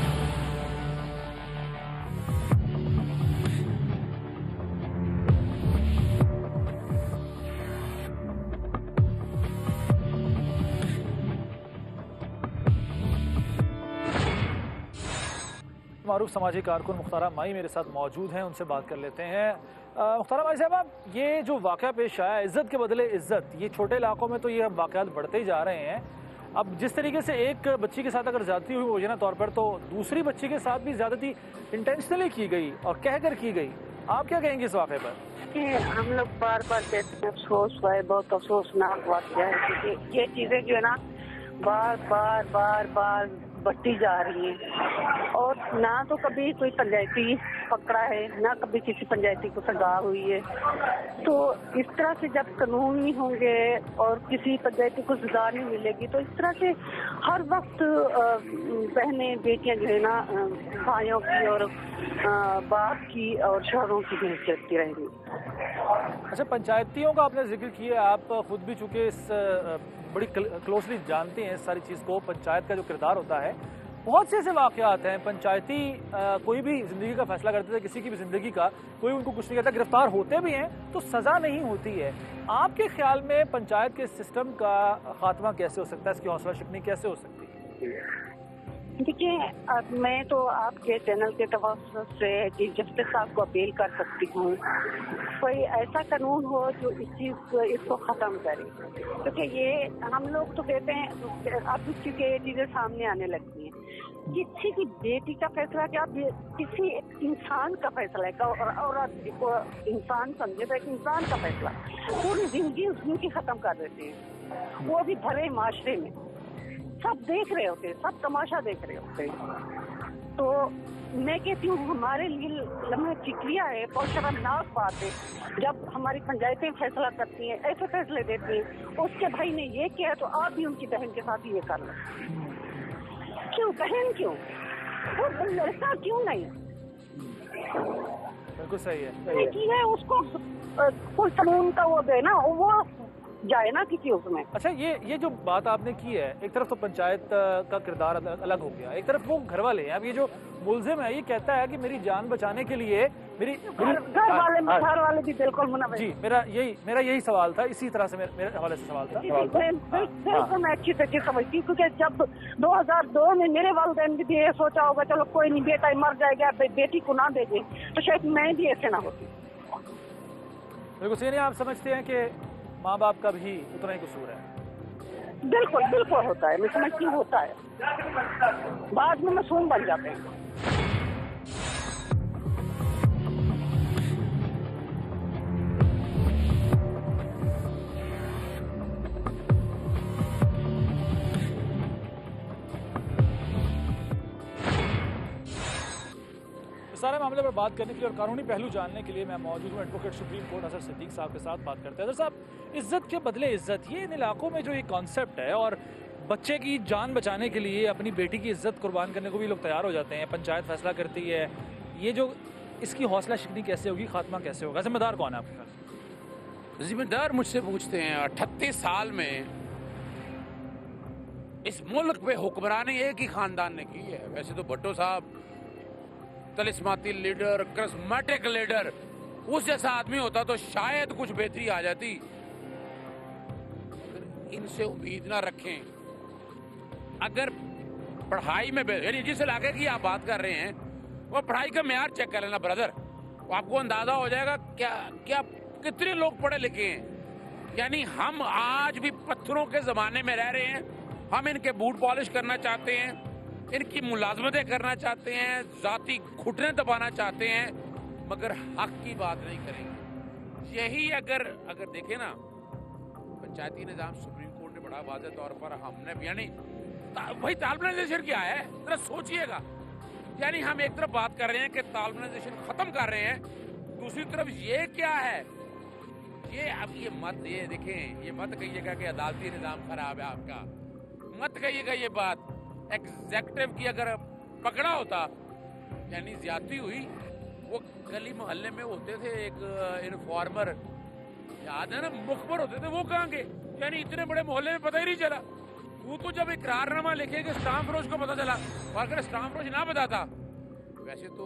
मारूफ समाजी कारकुन मुख्तारा माई मेरे साथ मौजूद हैं, उनसे बात कर लेते हैं। मुख्तारा माई साहब, ये जो वाक़या पेश आया, इज़्ज़त के बदले इज़्ज़त, ये छोटे इलाकों में तो ये वाक़यात बढ़ते ही जा रहे हैं। अब जिस तरीके से एक बच्ची के साथ अगर ज़्यादती हुई मुबैना तौर पर, तो दूसरी बच्ची के साथ भी ज़्यादती इंटेंशनली की गई और कहकर की गई। आप क्या कहेंगे इस वाक़े पर? हम लोग बार बार कहते हैं अफसोस हुआ है, बहुत अफसोसनाक वाक़या है, क्योंकि ये चीज़ें जो है ना बार बार बढ़ती जा रही है। और ना तो कभी कोई पंचायती पकड़ा है, ना कभी किसी पंचायती को सजा हुई है। तो इस तरह से जब कानून नहीं होंगे और किसी पंचायती को सजा नहीं मिलेगी, तो इस तरह से हर वक्त बहनें बेटियां जो है ना भाइयों की और बाप की और शोहरों की भी चलती रहेंगी। अच्छा, पंचायतियों का आपने जिक्र किया, आप खुद भी चूँकि इस बड़ी क्लोजली जानते हैं इस सारी चीज़ को, पंचायत का जो किरदार होता है। बहुत से ऐसे वाक़यात हैं पंचायती कोई भी ज़िंदगी का फैसला करते थे, किसी की भी ज़िंदगी का, कोई उनको कुछ नहीं कहता, गिरफ्तार होते भी हैं तो सज़ा नहीं होती है। आपके ख्याल में पंचायत के सिस्टम का खात्मा कैसे हो सकता है, इसकी हौसला शिकनी कैसे हो सकती है? देखिए, मैं तो आपके चैनल के तरफ से चीफ जस्टिस साहब को अपील कर सकती हूँ, कोई ऐसा कानून हो जो इसको ख़त्म करे, क्योंकि ये हम लोग तो कहते हैं अब चूँकि ये चीज़ें सामने आने लगती हैं। किसी की बेटी का फैसला क्या, किसी इंसान का फैसला है, और इंसान समझे तो एक इंसान का फैसला पूरी जिंदगी उसकी ख़त्म कर देते हैं, वो भी भरे माशरे में सब देख रहे होते हैं, सब तमाशा देख रहे होते हैं। तो मैं कहती हूँ हमारे लिए लम्हे चिकलिया है, बहुत शर्मनाक बात है जब हमारी पंचायतें फैसला करती हैं, ऐसे फैसले देती हैं। उसके भाई ने ये किया तो आप भी उनकी बहन के साथ ये कर लो। क्यों बहन, क्यों वो लड़का क्यों नहीं? बिल्कुल सही है। उसको कोई कानून का वो दे ना, वो जाए ना किसी उसमें। अच्छा, ये जो बात आपने की है, एक तरफ तो पंचायत का किरदार अलग हो गया, एक तरफ वो घर वाले हैं। अब ये जो मुलजिम है ये कहता है कि मेरी जान बचाने के लिए घर वाले भी बिल्कुल मुनाफे। जी, मेरा यही सवाल था, इसी तरह से मेरे हवाले से सवाल था। बिल्कुल मैं अच्छी तरह समझती हूँ, क्योंकि जब 2002 में मेरे वालिदैन भी ये सोचा होगा चलो कोई नहीं, बेटा मर जाएगा, बेटी को ना भेजे, तो शायद मैं भी ऐसे ना होती। बिल्कुल सही। आप समझते हैं कि माँ बाप का भी उतना ही कसूर है? बिल्कुल बिल्कुल होता है, मैं समझती हूँ होता है, बाद में मासूम बन जाते हैं। सारे मामले पर बात करने के लिए और कानूनी पहलू जानने के लिए मैं मौजूद हूँ advocate supreme court Azhar Siddiq साहब के साथ। बात करते हैं अजहर साहब, इज्जत के बदले इज्जत, ये इन इलाकों में जो ये कॉन्सेप्ट है और बच्चे की जान बचाने के लिए अपनी बेटी की इज्जत कुर्बान करने को भी लोग तैयार हो जाते हैं, पंचायत फैसला करती है, ये जो इसकी हौसला शिकनी कैसे होगी, खात्मा कैसे होगा, जिम्मेदार कौन है आपके ख्याल? जिम्मेदार मुझसे पूछते हैं 38 साल में इस मुल्क पे हुक्मरानी एक ही खानदान ने की है। वैसे तो भट्टो साहब तलिस्माती लीडर, करिस्मेटिक लीडर, उस जैसा आदमी होता तो शायद कुछ बेहतरी आ जाती। इनसे उम्मीद ना रखें। अगर पढ़ाई में यानी जिस इलाके की आप बात कर रहे हैं वो पढ़ाई का मेयार चेक कर लेना ब्रदर, तो आपको अंदाजा हो जाएगा क्या कितने लोग पढ़े लिखे हैं। यानी हम आज भी पत्थरों के जमाने में रह रहे हैं। हम इनके बूट पॉलिश करना चाहते हैं, इनकी मुलाजमतें करना चाहते हैं, जाती घुटने दबाना चाहते हैं, मगर हक की बात नहीं करेंगे। यही अगर देखें ना, पंचायती निजाम सुप्रीम कोर्ट ने बड़ा वाज़ेह तौर पर हमने यानी भाई तालिबानाइजेशन क्या है जरा सोचिएगा। यानी हम एक तरफ बात कर रहे हैं कि तालिबानाइजेशन खत्म कर रहे हैं, दूसरी तरफ ये क्या है, ये अब ये देखें, ये मत कहिएगा कि अदालती निजाम खराब है आपका, मत कहिएगा ये बात। एग्जेक्टिव की अगर पकड़ा होता यानी ज्यादती हुई, वो गली मोहल्ले में होते थे एक इन्फॉर्मर, याद है ना, मुखबर होते थे, वो कहाँ गए? यानी इतने बड़े मोहल्ले में पता ही नहीं चला। वो तो जब इकरारनामा लिखेंगे स्टाम्प फरोश को पता चला, और अगर स्टाम्प फरोश ना बताता, वैसे तो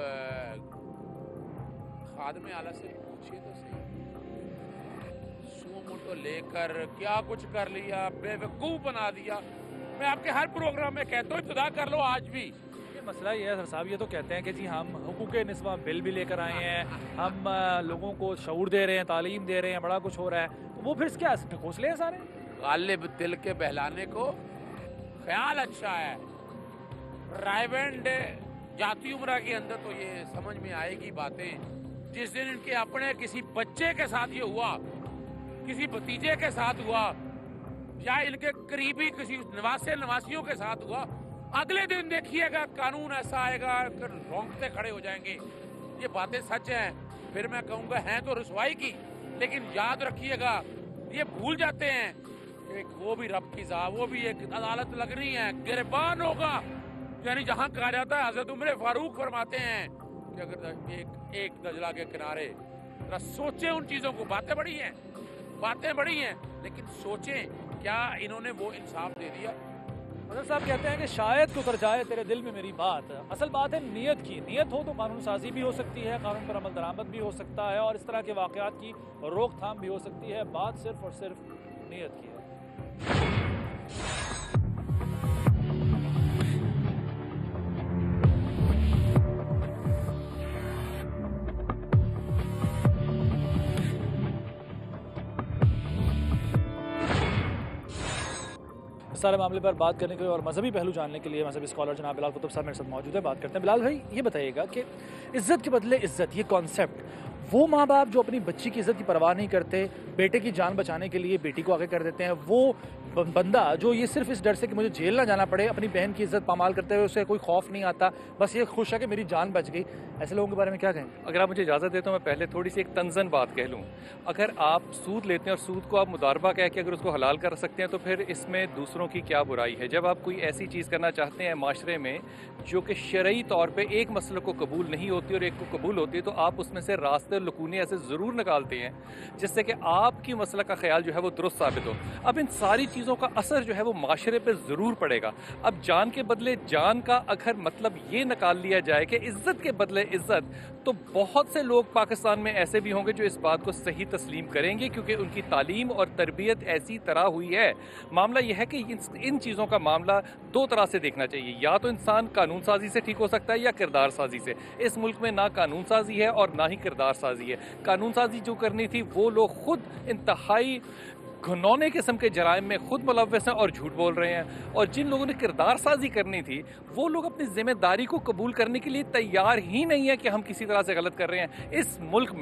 खादमे आला से पूछिए तो सही, तो लेकर क्या कुछ कर लिया, बेवकूफ बना दिया। मैं आपके हर प्रोग्राम में कहता हूँ इब्तिदा कर लो आज भी। ये मसला ये है सर साहब, ये तो कहते हैं कि जी हम हुकूक़े निस्वा बिल भी लेकर आए हैं, हम लोगों को शऊर दे रहे हैं, तालीम दे रहे हैं, बड़ा कुछ हो रहा है, तो वो फिर क्या घोंसले हैं सारे? गालिब दिल के बहलाने को ख्याल अच्छा है। रायवेंड जाती उम्र के अंदर तो ये समझ में आएगी बातें। जिस दिन इनके अपने किसी बच्चे के साथ ये हुआ, किसी भतीजे के साथ हुआ, या इनके करीबी किसी नवासियों के साथ हुआ, अगले दिन देखिएगा कानून ऐसा आएगा कि रोंगटे खड़े हो जाएंगे। ये बातें सच हैं। फिर मैं कहूँगा हैं तो रुसवाई की, लेकिन याद रखिएगा ये भूल जाते हैं कि वो भी रब की ज़ात, वो भी एक अदालत लगनी है, गिरबान होगा। यानी जहाँ कहा जाता है, हज़रत उमर फारूक फरमाते हैं कि अगर एक दजला के किनारे जरा सोचें उन चीज़ों को। बातें बड़ी हैं, लेकिन सोचें क्या इन्होंने वो इंसाफ दे दिया? अजहर साहब कहते हैं कि शायद तो कर जाए तेरे दिल में मेरी बात। असल बात है नीयत की। नीयत हो तो कानून साजी भी हो सकती है, कानून पर अमल दरामद भी हो सकता है और इस तरह के वाक़यात की रोकथाम भी हो सकती है। बात सिर्फ और सिर्फ नीयत की है। सारे मामले पर बात करने के लिए और मजहबी पहलू जानने के लिए मजहबी स्कॉलर जनाब बिलाल कुतुब साहब मेरे साथ मौजूद है। बात करते हैं। बिलाल भाई, ये बताइएगा कि इज्जत के बदले इज्जत, ये कॉन्सेप्ट, वो माँ बाप जो अपनी बच्ची की इज्जत की परवाह नहीं करते, बेटे की जान बचाने के लिए बेटी को आगे कर देते हैं, वो बंदा जो ये सिर्फ इस डर से कि मुझे जेल ना जाना पड़े, अपनी बहन की इज्जत पामाल करते हुए उसे कोई खौफ नहीं आता, बस ये खुश है कि मेरी जान बच गई, ऐसे लोगों के बारे में क्या कहें? अगर आप मुझे इजाज़त दें तो मैं पहले थोड़ी सी एक तंज़न बात कह लूँ। अगर आप सूद लेते हैं और सूद को आप मुदारबा कह के अगर उसको हलाल कर सकते हैं तो फिर इसमें दूसरों की क्या बुराई है? जब आप कोई ऐसी चीज़ करना चाहते हैं माशरे में जो कि शरई तौर पर एक मसले को कबूल नहीं होती और एक को कबूल होती है, तो आप उसमें से रास्ते और लकूने ऐसे ज़रूर निकालते हैं जिससे कि आपकी मसला का ख्याल जो है वो दुरुस्त साबित हो। अब इन सारी चीज़ों का असर जो है वो माशरे पे ज़रूर पड़ेगा। अब जान के बदले जान का अगर मतलब ये निकाल लिया जाए कि इज्जत के बदले इज्जत, तो बहुत से लोग पाकिस्तान में ऐसे भी होंगे जो इस बात को सही तस्लीम करेंगे क्योंकि उनकी तालीम और तरबियत ऐसी तरह हुई है। मामला यह है कि इन चीज़ों का मामला दो तरह से देखना चाहिए, या तो इंसान कानून साजी से ठीक हो सकता है या किरदार साजी से। इस मुल्क में ना कानून साजी है और ना ही किरदार साजी है। कानून साजी जो करनी थी वो लोग खुद इंतहाई घिनौने किस्म के जराइम में खुद मुलव्वस हैं और झूठ बोल रहे हैं, और जिन लोगों ने किरदार साजी करनी थी वो लोग अपनी जिम्मेदारी को कबूल करने के लिए तैयार ही नहीं है कि हम किसी तरह से गलत कर रहे हैं। इस मुल्क में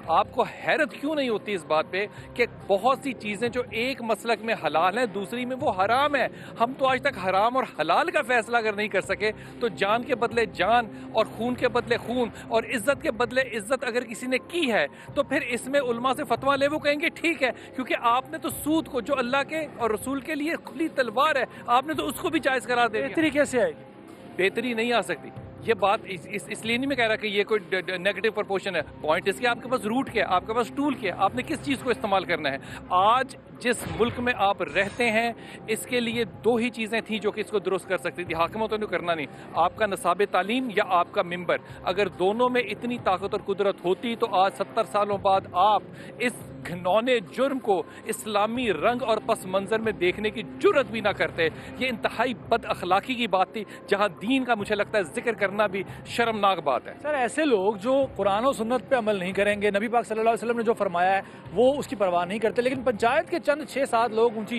आपको हैरत क्यों नहीं होती इस बात पे कि बहुत सी चीज़ें जो एक मसलक में हलाल हैं दूसरी में वो हराम है। हम तो आज तक हराम और हलाल का फैसला अगर नहीं कर सके तो जान के बदले जान और खून के बदले खून और इज्जत के बदले इज्जत अगर किसी ने की है तो फिर इसमें उलमा से फतवा ले, वो कहेंगे ठीक है, क्योंकि आपने तो सूद को जो अल्लाह के और रसूल के लिए खुली तलवार है आपने तो उसको भी जायज़ करा दे। बेहतरी कैसे आएगी? बेहतरी नहीं आ सकती। ये बात इसलिए नहीं मैं कह रहा कि ये कोई नेगेटिव प्रपोर्शन है। पॉइंट इसके आपके पास रूट क्या है, आपके पास टूल क्या है, आपने किस चीज़ को इस्तेमाल करना है। आज जिस मुल्क में आप रहते हैं इसके लिए दो ही चीज़ें थी जो कि इसको दुरुस्त कर सकती थी। हाकिमों तो करना नहीं, आपका नसाब तालीम या आपका मिंबर। अगर दोनों में इतनी ताकत और कुदरत होती तो आज 70 सालों बाद आप इस घिनौने जुर्म को इस्लामी रंग और पस मंजर में देखने की जुर्रत भी ना करते। ये इंतहाई बद अखलाकी की बात थी जहाँ दीन का मुझे लगता है जिक्र करना भी शर्मनाक बात है। सर ऐसे लोग जो कुरान और सुन्नत पे अमल नहीं करेंगे, नबी पाक सल्लल्लाहु अलैहि वसल्लम ने जो फरमाया है वो उसकी परवाह नहीं करते, लेकिन पंचायत के चंद 6-7 लोग ऊंची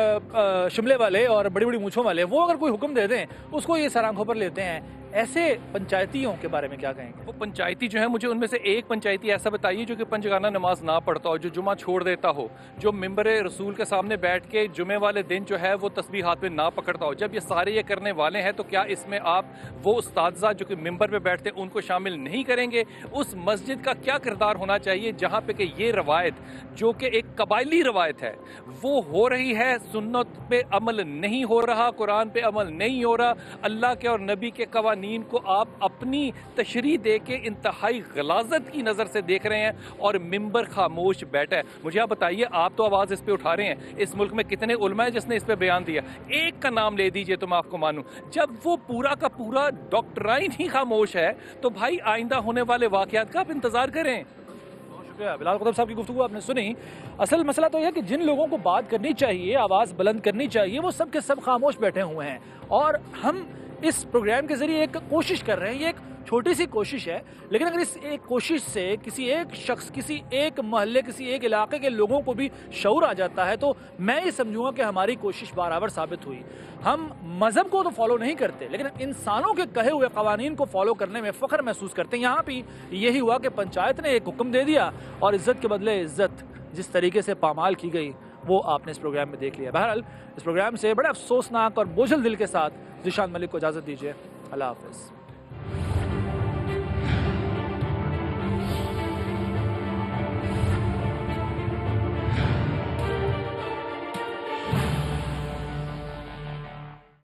शिमले वाले और बड़ी बड़ी मूंछों वाले वो अगर कोई हुक्म दे दें उसको ये सर आंखों पर लेते हैं। ऐसे पंचायतियों के बारे में क्या कहेंगे? वो पंचायती जो है, मुझे उनमें से एक पंचायती ऐसा बताइए जो कि पंजगाना नमाज ना पढ़ता हो, जो जुमा छोड़ देता हो, जो मिंबर रसूल के सामने बैठ के जुमे वाले दिन जो है वो तस्बीह हाथ में ना पकड़ता हो। जब ये सारे ये करने वाले हैं तो क्या इसमें आप वो उस्तादज़ा जो कि मिंबर पे बैठते हैं उनको शामिल नहीं करेंगे? उस मस्जिद का क्या किरदार होना चाहिए जहाँ पे कि ये रवायत जो कि एक कबायली रवायत है वो हो रही है, सुन्नत पे अमल नहीं हो रहा, कुरान पे अमल नहीं हो रहा, अल्लाह के और नबी के कवानीन को आप अपनी तशरीह दे के इंतहाई गलाजत की नज़र से देख रहे हैं और मिंबर खामोश बैठा है। मुझे आप बताइए, आप तो आवाज़ इस पे उठा रहे हैं, इस मुल्क में कितने उलमा है जिसने इस पे बयान दिया? एक का नाम ले दीजिए तो मैं आपको मानूं। जब वो पूरा का पूरा डॉक्टराइन ही खामोश है तो भाई आइंदा होने वाले वाकयात का आप इंतजार करें। शुक्रिया बिलाल कुतुब साहब की गुफ्तगू आपने सुनी। असल मसला तो यह है कि जिन लोगों को बात करनी चाहिए, आवाज़ बुलंद करनी चाहिए, वो सब के सब खामोश बैठे हुए हैं। और हम इस प्रोग्राम के जरिए एक कोशिश कर रहे हैं, ये एक छोटी सी कोशिश है, लेकिन अगर इस एक कोशिश से किसी एक शख्स, किसी एक मोहल्ले, किसी एक इलाके के लोगों को भी शऊर आ जाता है तो मैं ये समझूंगा कि हमारी कोशिश बराबर साबित हुई। हम मजहब को तो फॉलो नहीं करते, लेकिन इंसानों के कहे हुए कवानीन को फॉलो करने में फ़ख्र महसूस करते हैं। यहाँ भी यही हुआ कि पंचायत ने एक हुक्म दे दिया और इज्जत के बदले इज्जत जिस तरीके से पामाल की गई वो आपने इस प्रोग्राम में देख लिया। बहरहाल इस प्रोग्राम से बड़े अफसोसनाक और बोझल दिल के साथ ज़ीशान मलिक को इजाज़त दीजिए। अल्लाह हाफ़िज़।